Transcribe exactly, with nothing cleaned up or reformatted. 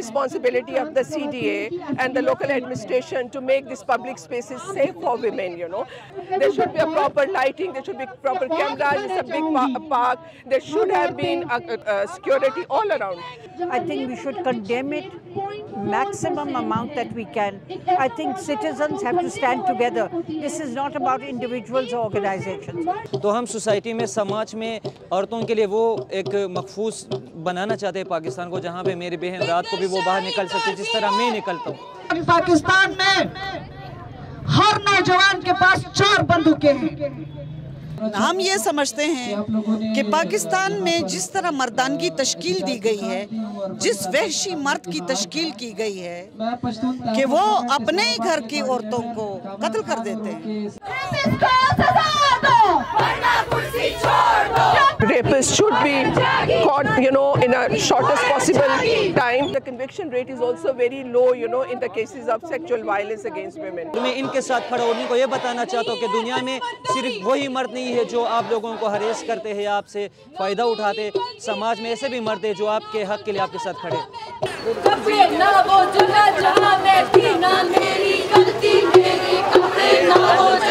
responsibility of the C D A and the local administration to make these public spaces safe for women, you know. There should be a proper lighting, there should be proper cameras, it's a big pa park, there should have been a, a, a security all around. I think we should condemn it maximum amount that we can. I think citizens have to stand together. This is not about individuals or organizations. तो हम society में, समाज में औरतों के लिए वो एक महफूज बनाना चाहते हैं पाकिस्तान को, जहाँ पे मेरी बहन रात को भी वो बाहर निकल सकती जिस तरह मैं निकलता हूँ। पाकिस्तान में हर नौजवान के पास चार बंदूकें हैं। हम ये समझते हैं कि पाकिस्तान में जिस तरह मर्दानगी तश्कील दी गई है, जिस वहशी मर्द की तश्कील की गई है कि वो अपने ही घर की औरतों को कत्ल कर देते हैं। Rapists should be caught, you know, in a shortest possible time. The conviction rate is also very low, you know, in the cases of sexual violence against women. मैं इनके साथ खड़ा होने को ये बताना चाहता हूँ कि दुनिया में सिर्फ वही मर्द नहीं है जो आप लोगों को हरेस करते हैं, आपसे फ़ायदा उठाते। समाज में ऐसे भी मर्द हैं जो आपके हक के लिए आपके साथ खड़े। कभी ना वो जगह जहाँ मैं थी, ना मेरी गलती, मेरे कपड़े ना वो